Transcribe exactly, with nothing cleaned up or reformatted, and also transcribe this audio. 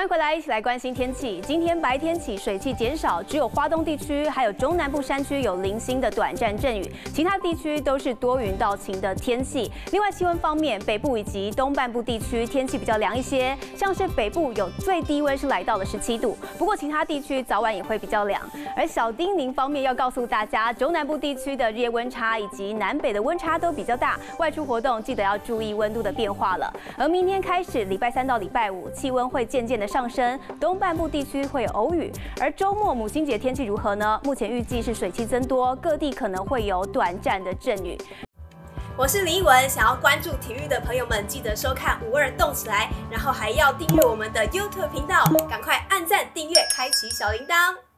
迎回来，一起来关心天气。今天白天起水汽减少，只有花东地区还有中南部山区有零星的短暂阵雨，其他地区都是多云到晴的天气。另外，气温方面，北部以及东半部地区天气比较凉一些，像是北部有最低温是来到了十七度，不过其他地区早晚也会比较凉。而小叮咛方面要告诉大家，中南部地区的日夜温差以及南北的温差都比较大，外出活动记得要注意温度的变化了。而明天开始，礼拜三到礼拜五，气温会渐渐的上升，东半部地区会有偶雨。而周末母亲节天气如何呢？目前预计是水汽增多，各地可能会有短暂的阵雨。 我是林一文，想要关注体育的朋友们，记得收看五二动起来，然后还要订阅我们的 YouTube 频道，赶快按赞、订阅、开启小铃铛。